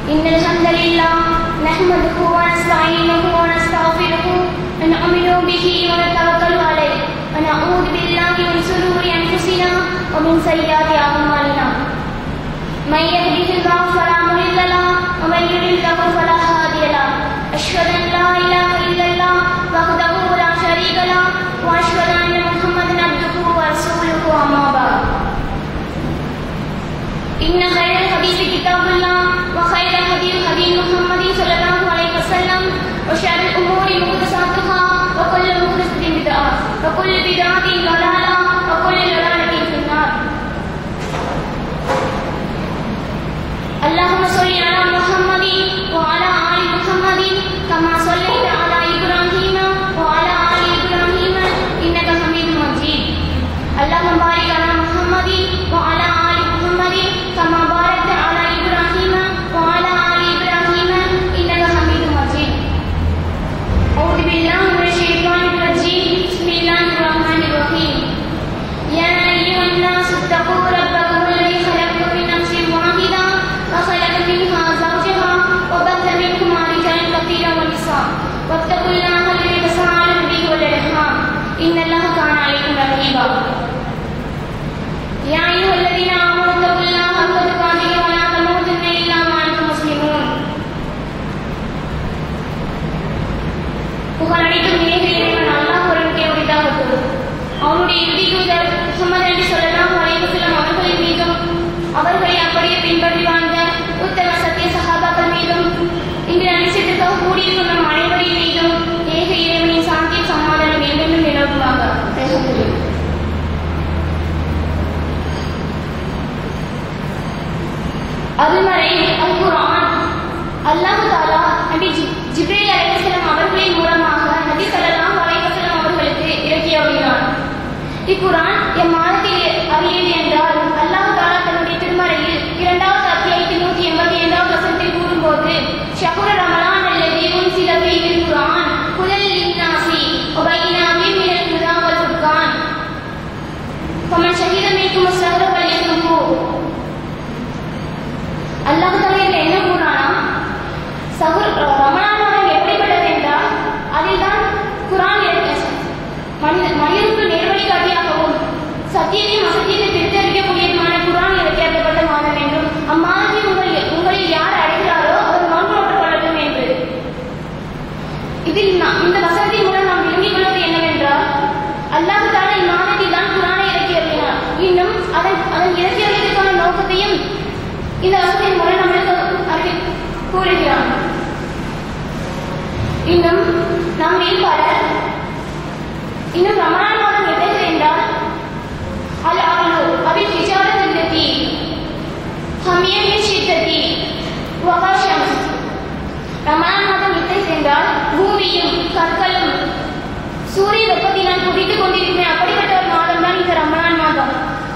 إن الحمد لله نحمده ونستعينه ونستغفره ونؤمن به ونتوكل عليه ونعوذ بالله من شرور أنفسنا ومن سيئات أعمالنا من يهده الله فلا مضل له ومن يضلل فلا هادي له أشهد أن لا إله إلا الله وحده لا شريك له وأشهد أن محمدا عبده ورسوله أما بعد إن خير الحديث كتاب الله وخير الهدي هدي محمد صلى الله عليه وسلم وشر الأمور محدثاتها وكل محدثة بدعة وكل بدعة ضلالة وكل ضلالة في النار. اللهم صل على محمد وعلى آل محمد كما صليت على إبراهيم وعلى آل إبراهيم إنك حميد مجيد. اللهم بارك على محمد وعلى آل محمد كما باركت على إبراهيم وعلى آل إبراهيم إنك حميد مجيد. أعوذ بالله من الشيطان الرجيم. بسم الله الرحمن الرحيم. يا أيها الناس اتقوا ربكم الذي خلقكم من نفس واحدة وخلق منها زوجها وبث منهما رجالا كثيرا ونساء واتقوا الله الذي تساءلون به والأرحام إن الله كان عليكم رقيبا. يا أيها الذين آمنوا اتقوا الله حق تقاته ولا تموتن إلا وأنتم مسلمون. புகழனைத்தும் ஏக இறைவன் அல்லாஹ் ஒருவனுக்கே உரித்தாகட்டும். அவனுடைய இறுதி தூதர் முஹம்மது நபி ஸல்லல்லாஹு அலைஹி வஸல்லம் அவர்களின் மீதும் அவர்களை அப்படியே பின்பற்றி வாழ்ந்த உத்தம சத்திய சஹாபாக்கள் மீதும் இன்று அனிச்சத்திற்காக கூடியிருக்கும் நம் அனைவரின் மீதும் ஏக இறைவனின் சாந்தி சமாதானம் என்றென்றும் நிலவுமாக. அருள்மறை அல் குர்ஆன் அல்லாஹ் தஆலா நபி ஜிப்ரீல் அலைஹிஸ்ஸலாம் அவர்களின் மூலமாக நபி ஸல்லல்லாஹு அலைஹி வஸல்லம் அவர்களுக்கு இறக்கி அருளினார். இக்குர்ஆன் எம்மாதத்தில் அறியது என்றால் அல்லாஹ் தஆலா தன்னுடைய திருமறையில் 2வது அத்தியாயத்தில் 185வது வசனத்தில் கூறும்போது ஷஹ்ரு ரமலான் அல்லதி உன்சில ஃபீஹில் குர்ஆன் ஹுதல் லின்னாஸி வ பையினாத்தின் மினல் ஹுதா வல் ஃபுர்கான் ஃபமன் ஷஹித மின்கும் அஷ்-ஷஹ்ர ஃபல்யஸும்ஹு. அல்லாஹ் தஆலா என்ன கூறானா, ரமலான் மாதம் எப்படிப்பட்டது என்றால் அதில்தான் குர்ஆன் மனிதனுக்கு நேர்வழிகாட்டியாகவும் சத்தியத்தையும் அசத்தியத்தை பிரித்தறிக்கக்கூடியதுமான குர்ஆன் இறக்கப்பட்ட மாதம் என்றும் அம்மாதத்தை உங்களில் யார் அடைகிறாரோ அவர் நோன்பு நோற்றுக் கொள்ளட்டும் என்று. இதில் இந்த வசனத்தின் மூலம் நாம் விளங்கிக் கொள்வது என்னவென்றால் அல்லாஹ் தஆலா இம்மாதத்தில் தான் குர்ஆனை இறக்கி அருளினார். இன்னும் அதன் இறக்கி அருளியதற்கான நோக்கத்தையும் இந்த வசனத்தின் மூலம் நம்மளுக்கு கூறுகிறான். இன்னும் நாம் பலர் இன்னும் ரமலான் மாதம் எத்தகையது என்றால் அல் அக்லு அபில் ஹிஜாரத்தி ஹமியமின் ஷித்தத்தி வகஷம்ஸ். ரமலான் மாதம் எத்தகையது என்றால் பூமியும் கற்களும் சூரிய வெப்பத்தினால் குதித்துக் கொண்டிருக்குமே அப்படிப்பட்ட ஒரு மாதம் தான் இந்த ரமலான் மாதம்.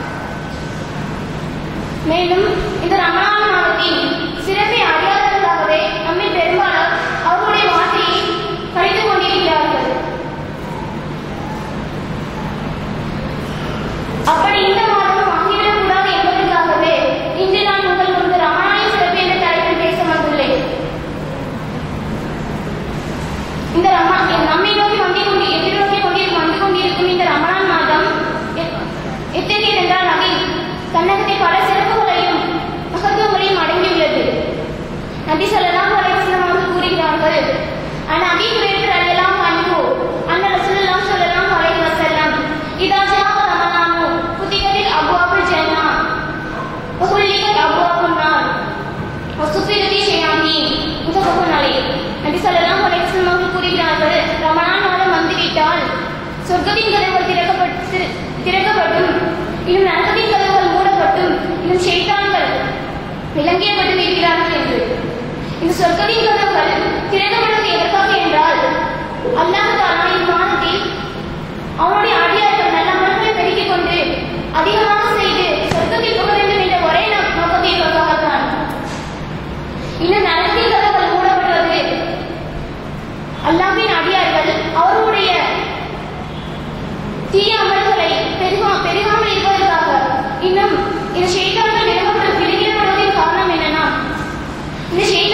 மேலும் இந்த ரமலான் மாதத்தின் சிறப்பை அறியாததற்காகவே நம்மில் பெரும்பாலும் அவருடைய வாழ்க்கையை கழித்துக் கொண்டிருக்கிறார்கள். அப்படி இந்த மாதம் ஆகிவிடக் கூடாது என்பதற்காகவே இன்று நான் உங்கள் முன்பு ரமலானின் சிறப்பு என்ற தலைப்பில் பேச வந்துள்ளேன். இந்த நம்மை நோக்கி எதிர்நோக்கி வந்து கொண்டிருக்கும் இந்த ரமலான் மாதம் எத்தகையது என்றால் அதில் தன்னகத்தை பல சிறப்புகளையும் மகத்துவங்களையும் அடங்கியுள்ளது. நபி ஸல்லல்லாஹு அலைஹி வஸல்லம் அவர்கள் கூறுகிறார்கள், அன் அபீ ஹுரைரா ரலியல்லாஹு அன்ஹு அன்ன ரசூலுல்லாஹி ஸல்லல்லாஹு அலைஹி வஸல்லம் இதா ஜாஅ ரமலானு ஃபுதிஹத்தில் அப்வாபுல் ஜன்னah வ ஹுல்லிகத் அப்வாபுன் நார் வ சுஃபிரத்தி ஷயாத்தீன் முத்தஃபகுன் அலைஹி. நபி ஸல்லல்லாஹு அலைஹி வஸல்லம் அவர்கள் கூறுகிறார்கள், ரமலான் மாதம் வந்துவிட்டால் சொர்க்கத்தின் கதவுகள் திறக்கப்பட்டும் இன்னும் நரகத்தின் கதவுகள் மூடப்பட்டும் இன்னும் ஷைத்தான்கள் விலங்கியப்பட்டு இருக்கிறார்கள் என்று. இந்த சொர்க்கத்தின் கதவுகள் திறக்கப்படுவது எதற்காக என்றால் அல்லாஹ் தஆலா இம்மாதத்தில் அவனுடைய அடியார்கள் நல்ல அமல்களை பெருக்கிக் கொண்டு அதிகமாக செய்து சொர்க்கத்தில் புக வேண்டும் என்ற ஒரே நோக்கத்திற்காகத்தான். இன்னும் நரகத்தின் கதவுகள் மூடப்படுவது அல்லாஹ்வின் அடியார்கள் அவருடைய தீய அமல்களை பெருகாமல் இருப்பதற்காக. இன்னும் இந்த ஷைத்தான்கள் விலகிடப்படுவதன் காரணம் என்னன்னா, இந்த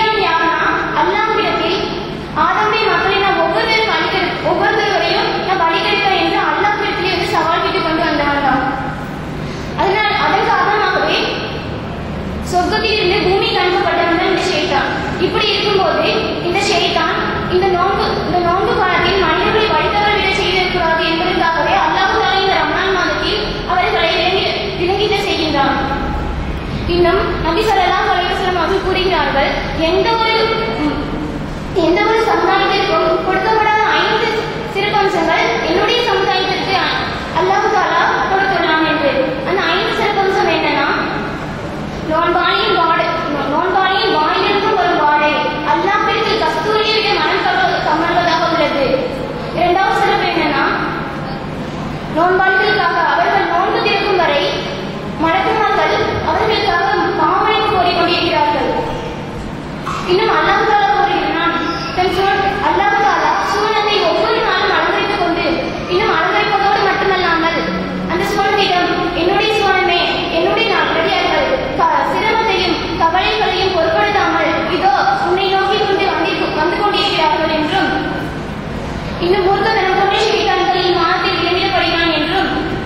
எந்த ஒரு சமுதாயத்திற்கும் கொடுக்கப்படாத 5 சிறப்பம்சங்கள் என்னுடைய சமுதாயத்திற்கு அல்லாஹ் தஆலா கொடுத்துள்ளான் என்று. அந்த 5 சிறப்பம்சம் என்னன்னா, நோன்பாளியின் வாயிலிருந்து வரும் வாடை அல்லாஹ்விற்கு கஸ்தூரியை விட மனம் கமழ்வதாக உள்ளது. 2வது சிறப்பு என்னன்னா, நோன்பாளிகளுக்காக அவர்கள் நோன்பு திறக்கும் வரை மலக்குமார்கள் அவர்களுக்காக பாவமன்னிப்பு கோரிக் கொண்டிருக்கிறார்கள். இன்னும் அல்லாஹ் தஆலா கூறுகிறான், அல்லாஹ் தஆலா சூழலை ஒவ்வொரு நாளும் அலங்கரித்துக் கொண்டு, இன்னும் அலங்கரிப்பதோடு மட்டுமல்லாமல் அந்த சூழலிடம் என்னுடைய சூழமே, என்னுடைய நல்லடியார்கள் சிரமத்தையும் கவலைகளையும் பொருட்படுத்தாமல் இதோ உன்னை நோக்கி கொண்டு வந்து கொண்டிருக்கிறார்கள் என்றும், இன்னும் மூர்க்கத்தனம் கொண்ட ஷைத்தான்கள் இம்மாதத்தில் விளங்கிடப்படுகிறான் என்றும்,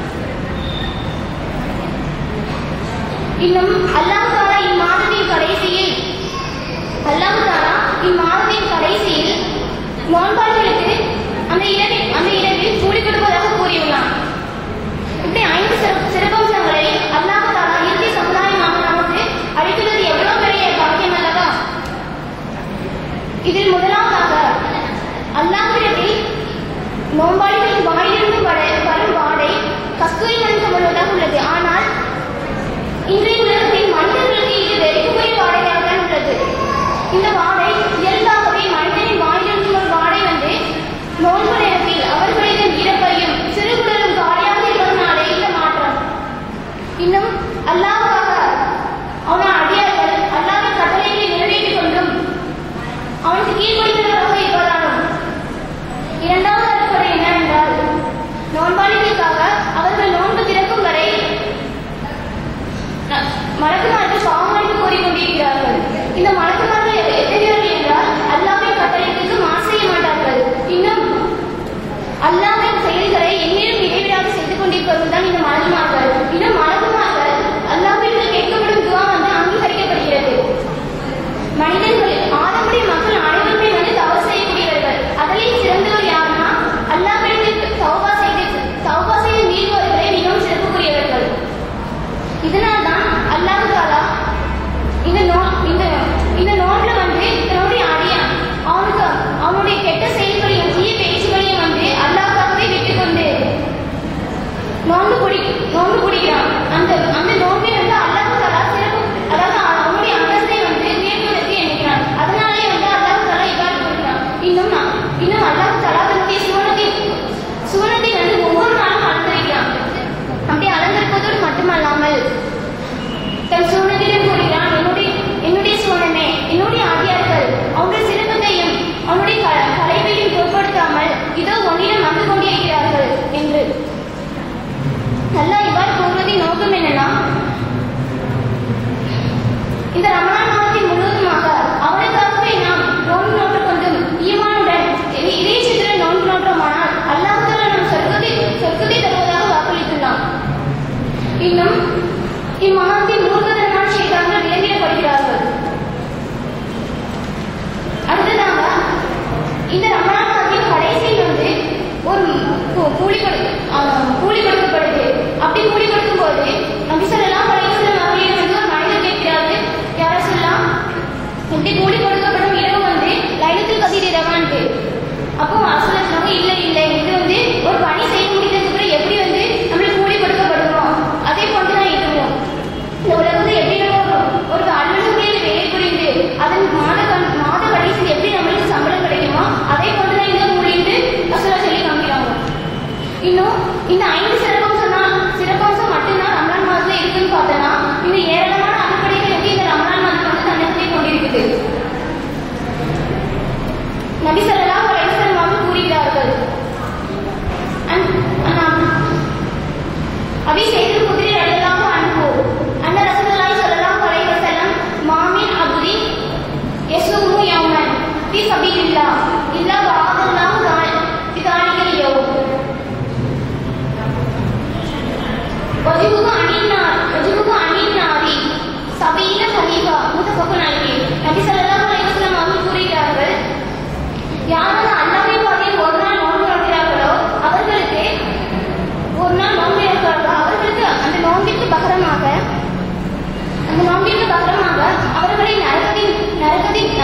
இன்னும் அல்லாஹ் தஆலா இம்மாதத்தின் கடைசியில் நோன்பாளிகளுக்கு அந்த இரவில் கூலி கொடுப்பதாக கூறியுள்ளான். இப்படி 5 சிறப்பம்சங்களை அல்லாஹ் தஆலா இறுதி சமுதாயமாக நமக்கு அளித்துள்ளது எவ்வளவு பெரிய பாக்கியம் அல்லவா? இதில் முதலாவதாக அல்லாஹ்விடத்தில் நோன்பாளிகளின் வாயிலிருந்து வரும் வாடை கஸ்தூரி மனம் கமழ்வதாக உள்ளது. ஆனால் இன்றைய உலகத்தில் மனிதர்களுக்கு இது வெறுப்புக்குரிய வாடையாகத்தான் உள்ளது. இந்த வாடை இயல்பாகவே மனிதனின் வாயிலிருந்து ஒரு வாடை நோன்பு நேரத்தில் அவர்களிடம் இறப்பையும் சிறுகுடலும் காலியாக இருப்பதனாலே இந்த மாற்றம். இன்னும் அல்லாஹ்வாக அவன் அடியார்கள் அல்லாஹ்வின் கட்டளைகளை நிறைவேற்றிக் கொண்டும் அவனுக்கு கீழ்ப்படிந்தவர்களாக இருப்பதாலும். 2வது அடிப்படை என்னவென்றால், நோன்பாளிகளுக்காக அவர்கள் நோன்பு திறக்கும் வரை மலக்குமார்கள் பாவமன்னிப்பு கோரிக் கொண்டிருக்கிறார்கள். இந்த மலக்குமார்கள் எத்தகையவர்கள் என்றால், அல்லாஹ்வின் கட்டளைகளுக்கு மாறு செய்ய மாட்டார்கள். இன்னும் அல்லாஹ்வின் செயல்களை எந்நேரம் இடைவிடாது செய்து கொண்டிருப்பவர்கள் தான் இந்த மலக்குமார்கள். இன்னும் மலக்குமார்கள் அல்லாஹ்விற்கு கேட்கப்படும் துஆ அங்கீகரிக்கப்படுகிறது. மனிதர்கள் ஆதமுடைய மக்கள் அனைவருமே தவறு செய்யக்கூடியவர்கள். அதிலேயும் சிறந்தவர் யாருன்னா, அல்லாஹ்விற்கு தௌபா செய்து மீள்பவர்களே மிகவும் சிறப்புக்குரியவர்கள். இதனால்தான் அல்லாஹ் தஆலா இந்த நோன்புல தன்னுடைய அடியான் அவனுடைய கெட்ட செயல்களையும் தீய பேச்சுகளையும் அல்லாஹ்வாகவே விட்டுக்கொண்டு நோன்பு குடிக்கிறான். அந்த நோன்பில் அல்லாஹ் தஆலா சிறப்பு, அதாவது அவனுடைய அந்தஸ்தை உயர்த்துவதற்கு எண்ணுகிறான். அதனாலே அல்லாஹ் தஆலா இவ்வாறு கூறுகிறான். இன்னும் அல்லாஹ் தஆலா தன்னுடைய சுவனத்தை ஒவ்வொரு நாளும் அலங்கரிக்கிறான். அப்படி அலங்கரிப்பதோடு மட்டுமல்லாமல் தன் சூழ்நிலையிலும் கூறுகிறான், என்னுடைய சூழ்நிலை என்னுடைய ஆதியார்கள் அவனுடைய சிறப்பத்தையும் அவனுடைய கலைவையும் பொருட்படுத்தாமல் இதோ உன்னிடம் வந்து கொண்டிருக்கிறார்கள் என்று. அல்லாஹ் இவ்வாறு கூறுவதின் நோக்கம் என்னன்னா, இந்த ரமலான் மாதத்தின் முழுவதுமாக அவனுக்காகவே நாம் நோன்பு நோற்று கொண்டும் ஈமானுடன் இதயத்துடன் நோன்பு நோற்றோமானால் அல்லாஹ் தஆலா நம் சொர்க்கத்தை தருவதாக வாக்களித்துள்ளான். இன்னும் இம்மாதத்தின் மூர்க்கத்தனமான ஷைத்தான்கள் விலங்கிடப்படுகிறார்கள். அடுத்ததாக இந்த ரமலான் மாதத்தின் கடைசியில் ஒரு கூலி கொடுக்கப்படுது. அப்படி கூலி கொடுக்கும் போது நபி ஸல்லல்லாஹு அலைஹி வஸல்லம் அவர்களிடம் ஒரு மனிதர் கேட்கிறார்கள், யார சொல்லலாம், இப்படி கூலி கொடுக்கப்படும் இரவு லைலத்துல் கத்ர் இரவான்ட்டு. அப்போ அரசு சொன்னாங்க, இல்லை இது ஒரு பணி செய்ய முடிந்ததுக்கு அப்புறம் எப்படி நம்மளுக்கு கூலி கொடுக்கப்படுமோ அதே போன்றுதான் இதுவும். இந்த உலகத்தில் எப்படி ஒரு அலுவலகத்தில் வேலை புரிந்து அதன் மாத கடைசியில் எப்படி நம்மளுக்கு சம்பளம் கிடைக்குமோ அதே போன்றுதான் இந்த கூலிட்டு ரசூலுல்லாஹ் சொல்லி காமிக்கிறாங்க. இன்னும் இந்த 5 சிறப்பம்சம் மட்டும்தான் ரமலான் மாதத்துல இருக்குன்னு பார்த்தோம்னா, இன்னும் ஏராளமான அடிப்படைகள் இந்த ரமலான் மாதம் தன்னை கொண்டிருக்குது. நபி ஸல்லல்லாஹு அலைஹி வஸல்லம் அவர்கள் கூறுகிறார்கள், அபி சயீத் குத்ரி ரலியல்லாஹு அன்ஹு அன்ன ரசூலுல்லாஹி ஸல்லல்லாஹு அலைஹி வஸல்லம் மாமின் அப்தி யஸூமு யௌமன் ஃபீ ஸபீலில்லாஹ் இல்லா வஅதல்லாஹு பிதாலிகல் யௌம் வஜிபுகு அனின் நாரி சபீல ஹலீஃபா முத்தஃபகுன் அலைஹி. நபி ஸல்லல்லாஹு அலைஹி வஸல்லம் அவர்கள் கூறுகிறார்கள், யாரெல்லாம் அல்லாஹ்வின் பாதையில் ஒரு நாள் நோன்பு நோக்கிறார்களோ அவர்களுக்கு அந்த நோன்பிற்கு பகரமாக அவர்களை நரகத்தின்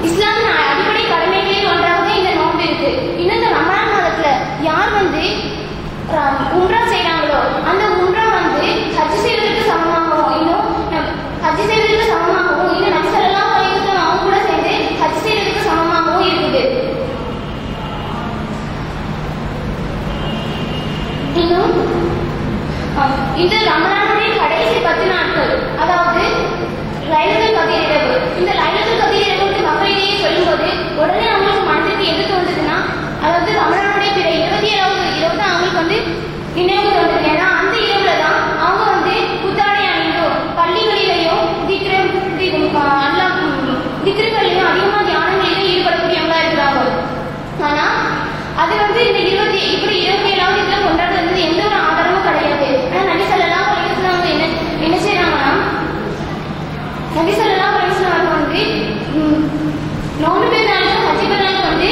இஸ்லாமின் அடிப்படை கடமைகளில் ஒன்றாக இந்த நோன்பு இருக்கு. இன்னும் இந்த ரமலான் மாதத்துல யார் உம்ரா செய்யறாங்களோ அந்த உம்ரா ஹஜ் செய்வதற்கு சமமாகவும் இன்னும் ஹஜ் செய்வதற்கு சமமாகவும் இன்னும் நபி ஸல்லல்லாஹு அலைஹி வஸல்லம் அவங்க கூட சேர்ந்து ஹஜ் செய்வதற்கு சமமாகவும் இருக்குது. இன்னும் இந்த ரமலானுடைய கடைசி 10 நாட்கள், அதாவது லைலத்துல் கத்ர் இரவு, இந்த லைலத்துல் கத்ர் இரவு மக்களிடையே சொல்லும்போது உடனே அவங்களுக்கு மனதிற்கு எது தோன்றுதுன்னா, அதாவது ரமலானுடைய பிற 27வது இரவு தான் அவங்களுக்கு நினைவு தோன்றுது. ஏன்னா அந்த இரவுல தான் அவங்க புத்தாடை அணிந்தும் பள்ளிகளிலேயும் திக்ருகளிலும் அதிகமாக தியானங்களிலும் ஈடுபடக்கூடியவங்களா இருக்கிறாங்க. ஆனா அது இந்த 27வது இதுல கொண்டாடுறது எந்த ஒரு ஆதாரமும் கிடையாது. ஆனா நபி ஸல்லல்லாஹு அலைஹி வஸல்லம் என்ன செய்யறாங்கன்னா, நபி ஸல்லல்லாஹு அலைஹி வஸல்லம் நோன்பு பெருநாளுக்கு ஹஜ் பெருநாளுக்கு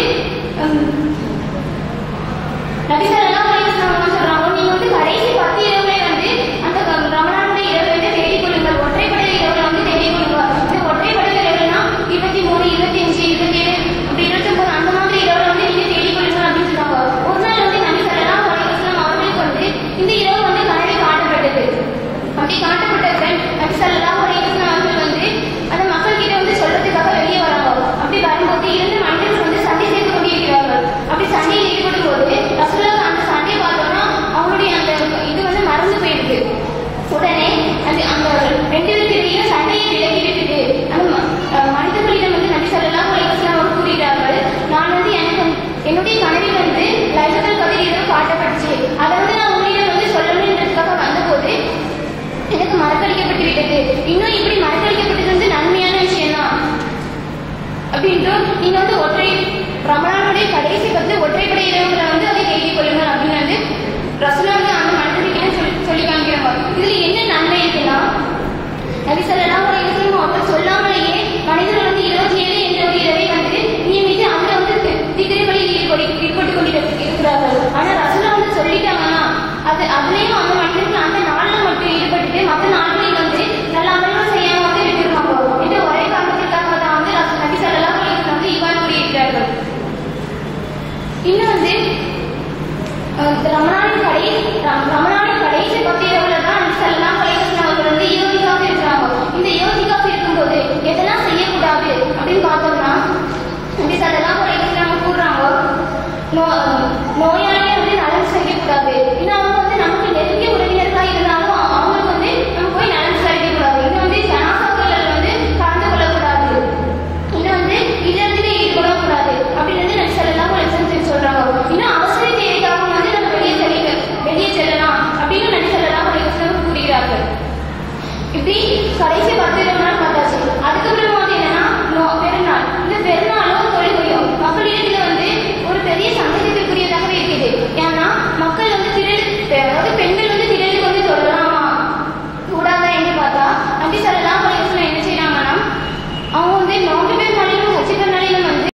நபி ஸல்லல்லாஹு அலைஹி வஸல்லம் சொல்றாங்க, நீங்க கடைசி 10 இரவுல அந்த ரமலானுடைய இரவு தேடிக் கொள்ளுங்கள். ஒற்றைப்படை இரவுல தேடிக் கொள்ளுங்க. இந்த ஒற்றைப்படை இரவுனா 23, 25, 27 அப்படி 29 அந்த மாதிரி இரவுல நீங்க தேடிக் கொள்ளுங்கள் அப்படின்னு சொல்றாங்க. ஒரு நாள் நபி ஸல்லல்லாஹு அலைஹி வஸல்லம் அவர்களுக்கு இந்த இரவு கனவில் காட்டப்பட்டது. அப்படி காட்டப்பட்டவுடன் நபி ஸல்லல்லாஹு அலைஹி வஸல்லம் அவர்கள் அந்த மக்கள் கிட்ட சொல்றதுக்காக வெளியே வராங்க. அப்படி வரும்போது 2 மனிதர்கள் சண்டை செய்து கொண்டிருக்கிறார்கள். அப்படி சண்டையில் ஈடுபடும் போது ரசூலுல்லாஹ் அந்த சண்டை பார்த்தோம்னா அவங்களுடைய அந்த இது மறந்து போயிடுது. உடனே அந்த 2 பேருக்கிடையே சண்டையை விலகி விட்டுட்டு அந்த மனிதர்களிடம் நபி ஸல்லல்லாஹு அலைஹி வஸல்லம் அவர் கூறுகிறார்கள், நான் எனக்கு என்னுடைய கனவில் லைலத்துல் கத்ர் இரவு காட்டப்பட்டுச்சு. அதை நான் உங்களிடம் சொல்லணுன்றதுக்காக வந்தபோது எனக்கு மறக்கடிக்கப்பட்டு விட்டது. இன்னும் இப்படி மறக்கடிக்கப்பட்டது நன்மையான விஷயம் தான் அப்படின்ட்டு நீங்க ஒற்றை ரமலானுடைய கடைசி 10 ஒற்றைப்படை இரவுகளை அதை தேடிக் கொள்ளுங்கள் அப்படின்னு ரசூலுல்லாஹ் அந்த மனிதர்கிட்ட சொல்லி காமிக்கிறாங்க. இதுல என்ன நன்மை இருக்குன்னா, நபி ஸல்லல்லாஹு அலைஹி வஸல்லம் அவர்கள் சொல்லாமலேயே மனிதர்கள் 27 என்ற ஒரு இரவை நியமித்து அதுல திக்ருகளில் ஈடுபட்டுக் கொண்டிருக்கிறார்கள். ஆனா ரசூலுல்லாஹ் சொல்லிட்டாங்கன்னா அதுலயும் அந்த மனிதர்கள் அந்த நாள்ல மட்டும் ஈடுபட்டு மற்ற நாட்களில் நல்ல அமல்கள் செய்யாம விட்டுருவாங்க என்ற ஒரே காரணத்திற்காக தான் நபி ஸல்லல்லாஹு அலைஹி வஸல்லம் இவ்வாறு கூறியிருக்கிறார்கள். இன்னும் ரமலானின் கடைசி 10 இரவுல தான் நபி ஸல்லல்லாஹு அலைஹி வஸல்லம் அவர்கள் யோகிக்காக இருக்கிறாங்க. இந்த யோகிக்காக இருக்கும்போது எதெல்லாம் செய்யக்கூடாது